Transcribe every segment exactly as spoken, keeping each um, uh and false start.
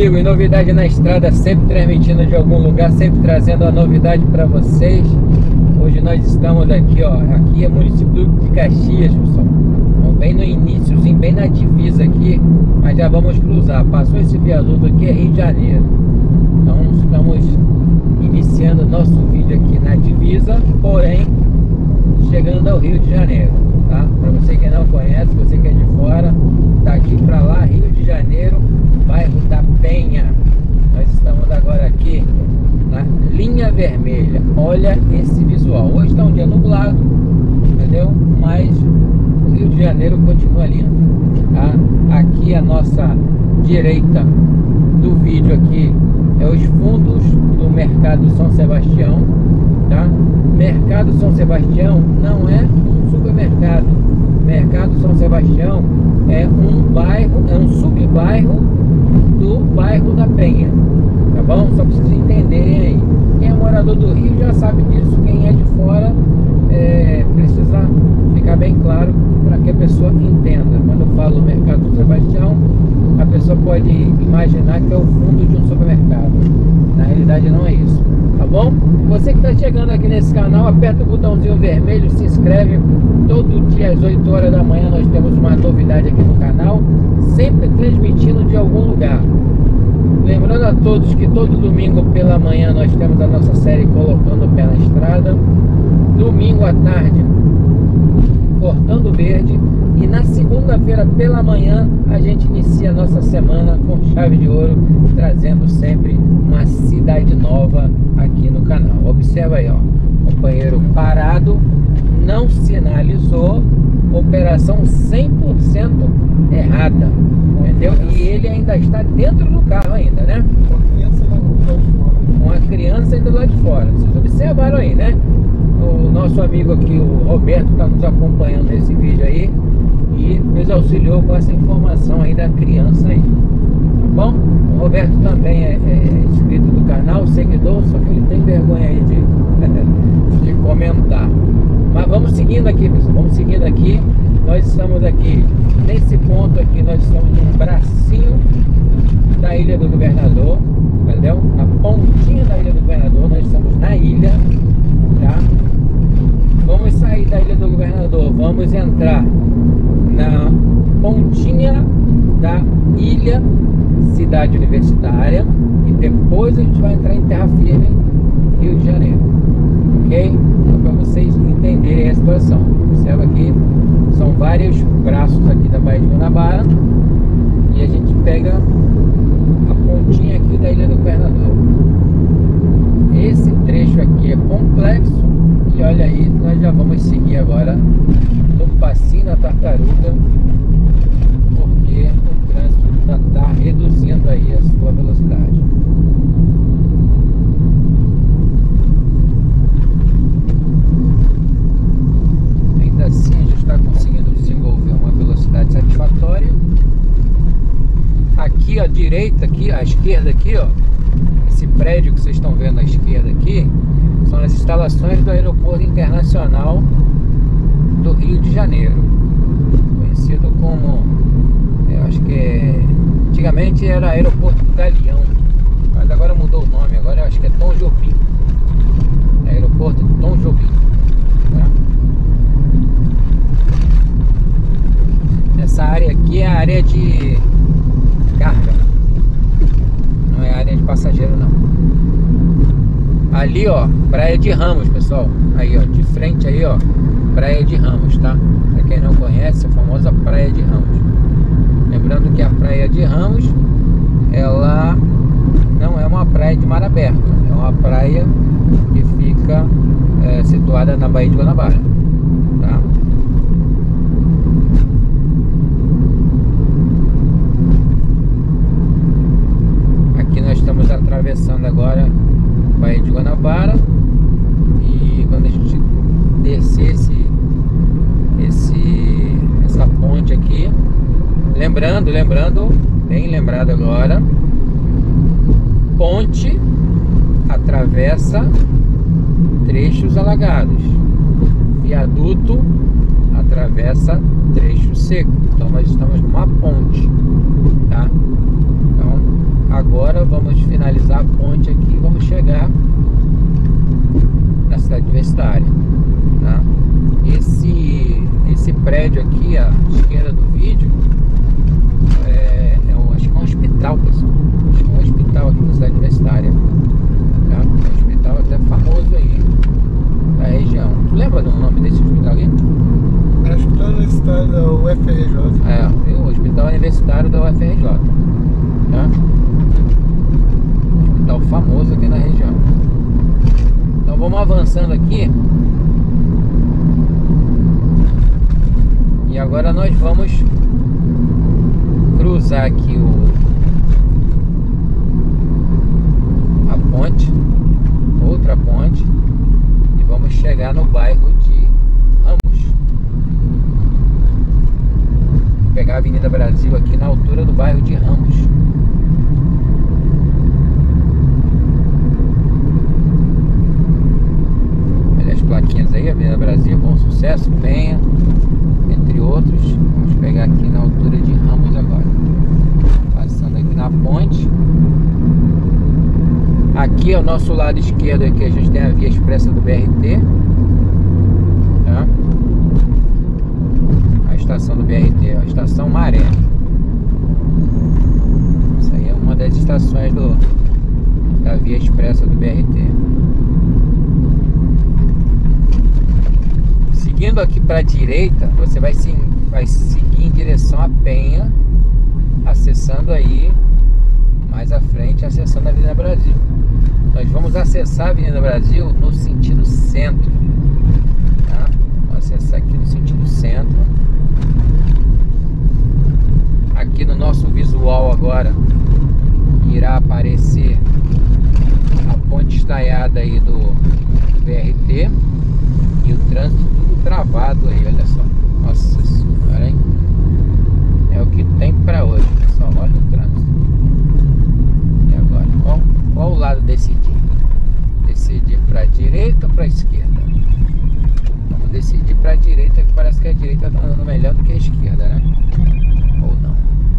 amigos, novidade na estrada, sempre transmitindo de algum lugar, sempre trazendo a novidade para vocês. Hoje nós estamos aqui, ó, aqui é município de Caxias, pessoal. Então, bem no iníciozinho, bem na divisa aqui, mas já vamos cruzar. Passou esse viaduto aqui, é Rio de Janeiro. Então estamos iniciando nosso vídeo aqui na divisa, porém chegando ao Rio de Janeiro, tá? Para você que não conhece, você que é de fora, daqui para lá, Rio de Janeiro, bairro da Penha. Nós estamos agora aqui na linha vermelha. Olha esse visual. Hoje está um dia nublado, entendeu? Mas o Rio de Janeiro continua lindo, tá? Aqui a nossa direita do vídeo aqui é os fundos do Mercado São Sebastião, tá? Mercado São Sebastião não é um supermercado. Mercado São Sebastião é um bairro, é um subbairro do bairro da Penha, tá bom? Só para vocês entenderem aí. Quem é morador do Rio já sabe disso, quem é de fora é, precisa ficar bem claro para que a pessoa entenda. Quando eu falo Mercado São Sebastião, a pessoa pode imaginar que é o fundo de um supermercado. Na realidade não é isso, tá bom? Você que está chegando aqui nesse canal, aperta o botãozinho vermelho, se inscreve. Todo dia às oito horas da manhã nós temos uma novidade aqui no canal, sempre transmitindo de algum lugar. Lembrando a todos que todo domingo pela manhã nós temos a nossa série Colocando o Pé na Estrada. Domingo à tarde, Cortando Verde. E na segunda-feira pela manhã a gente inicia a nossa semana com chave de ouro, trazendo sempre uma cidade nova aqui no canal. Observa aí, ó, companheiro parado, não sinalizou, operação cem por cento errada, entendeu? E ele ainda está dentro do carro ainda, né? Uma criança ainda lá de fora. Vocês observaram aí, né? O nosso amigo aqui, o Roberto, está nos acompanhando nesse vídeo aí e nos auxiliou com essa informação aí da criança aí, tá bom? O Roberto também é, é inscrito do canal, seguidor, só que ele tem vergonha aí de, de comentar. Mas vamos seguindo aqui, pessoal, vamos seguindo aqui. Nós estamos aqui, nesse ponto aqui, nós estamos num bracinho da Ilha do Governador, entendeu? Na pontinha da Ilha do Governador, nós estamos na ilha, tá? Vamos sair da Ilha do Governador, vamos entrar na pontinha da ilha Cidade Universitária e depois a gente vai entrar em terra firme, Rio de Janeiro, ok? Então, para vocês entenderem a situação, observa aqui, são vários braços aqui da Baía de Guanabara e a gente pega a pontinha aqui da Ilha do Governador. Esse trecho aqui é complexo e olha aí, nós já vamos seguir agora no passinho da tartaruga, porque o trânsito já está reduzindo aí a sua velocidade. Ainda assim a gente está conseguindo desenvolver uma velocidade satisfatória. Aqui à direita, aqui à esquerda aqui, ó, esse prédio que vocês estão vendo à esquerda aqui são as instalações do Aeroporto Internacional do Rio de Janeiro, conhecido como, eu acho que é, antigamente era Aeroporto Galeão, mas agora mudou o nome, agora eu acho que é Tom Jobim, Aeroporto Tom Jobim, tá? Essa área aqui é a área de carga, não é a área de passageiro não. Ali, ó, Praia de Ramos, pessoal. Aí, ó, de frente aí, ó, Praia de Ramos, tá? Pra quem não conhece, a famosa Praia de Ramos. Lembrando que a Praia de Ramos, ela não é uma praia de mar aberto, é uma praia que fica é, situada na Baía de Guanabara, tá? Aqui nós estamos atravessando agora Baía de Guanabara e quando a gente descer esse, esse, essa ponte aqui, lembrando, lembrando, bem lembrado agora, ponte atravessa trechos alagados, viaduto atravessa trecho seco, então nós estamos numa ponte, tá? Então agora vamos finalizar a ponte aqui e vamos chegar na cidade universitária, tá? Esse, esse prédio aqui à esquerda do vídeo é, é um, acho que é um hospital, pessoal. Acho que é um hospital aqui na cidade universitária, tá? É um hospital até famoso aí da região. Tu lembra do nome desse hospital aqui? Acho que tá no universitário da U F R J. É, o Hospital Universitário da U F R J, tá? Hospital famoso aqui na região. Então vamos avançando aqui. E agora nós vamos cruzar aqui o a ponte, outra ponte, e vamos chegar no bairro de Ramos. Vou pegar a Avenida Brasil aqui na altura do bairro de Ramos. Olha as plaquinhas aí, Avenida Brasil, Bom Sucesso, Penha, entre outros. Vamos pegar aqui na altura de Ramos agora. Passando aqui na ponte. Aqui ao nosso lado esquerdo aqui a gente tem a via expressa do B R T, tá? A estação do B R T, a estação Maré. Essa aí é uma das estações do, da via expressa do B R T. Seguindo aqui para a direita, você vai, sim, vai seguir em direção à Penha, acessando aí mais à frente, acessando a Avenida Brasil. Nós vamos acessar a Avenida Brasil no sentido centro, tá? Vamos acessar aqui no sentido centro. Aqui no nosso visual agora irá aparecer a ponte estaiada aí do, do B R T e o trânsito tudo travado aí, olha só. Nossa senhora, hein? É o que tem para hoje, pessoal. Olha o trânsito. E agora, qual, qual o lado decidir? Decidir para a direita ou para a esquerda? Vamos decidir para a direita, que parece que a direita está andando melhor do que a esquerda, né? Ou não?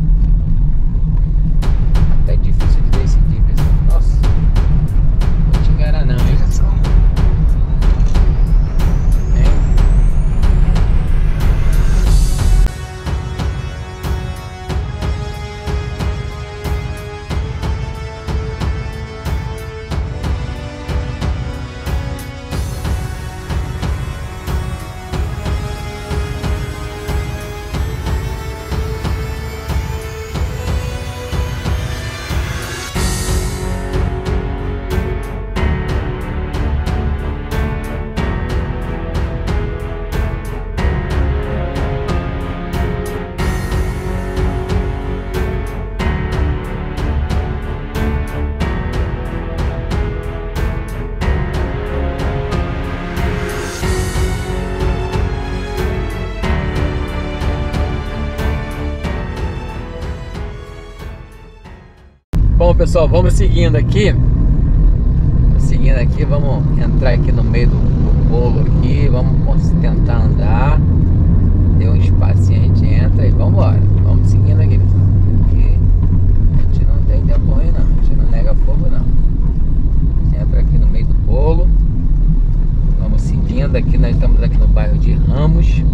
Até difícil de decidir, pessoal. Nossa, não vou te enganar não, hein? Bom, pessoal, vamos seguindo aqui. Seguindo aqui, vamos entrar aqui no meio do, do bolo aqui. Vamos tentar andar. Deu um espacinho, a gente entra e vamos embora. Vamos seguindo aqui, pessoal. Aqui a gente não tem tempo ruim, não. A gente não nega fogo, não. Entra aqui no meio do bolo. Vamos seguindo aqui. Nós estamos aqui no bairro de Ramos.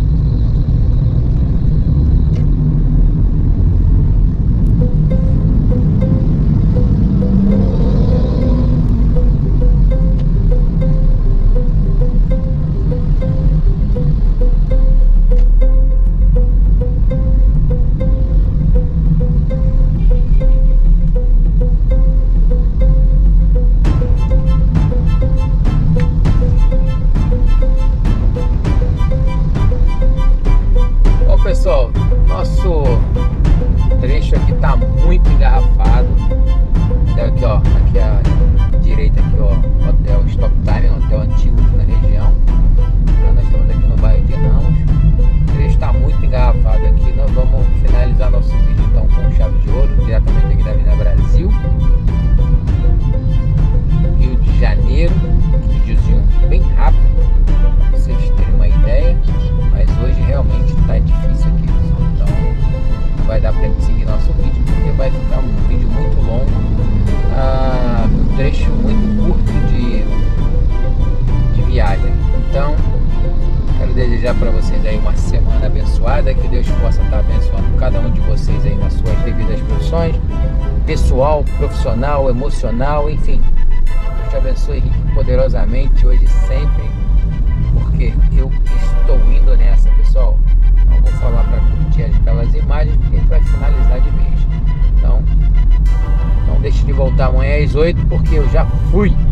Pessoal, nosso trecho aqui tá muito engarrafado. Aqui, ó, aqui à direita aqui, ó, hotel Stop Time, um hotel antigo aqui na região. Nós estamos aqui no bairro de Ramos. O trecho tá muito engarrafado aqui. Nós vamos finalizar nosso vídeo então com chave de ouro, diretamente aqui da Avenida Brasil, Rio de Janeiro. Um videozinho bem rápido para vocês terem uma ideia. Mas hoje realmente tá difícil aqui, pessoal. Então não vai dar pra gente seguir nosso vídeo, porque vai ficar um vídeo muito longo. vocês aí uma semana abençoada, que Deus possa estar abençoando cada um de vocês aí nas suas devidas profissões, pessoal, profissional, emocional, enfim. Deus te abençoe rico e poderosamente hoje e sempre, porque eu estou indo nessa, pessoal. Não vou falar para curtir as belas imagens, porque a gente vai finalizar de vez. Então, não deixe de voltar amanhã às oito, porque eu já fui.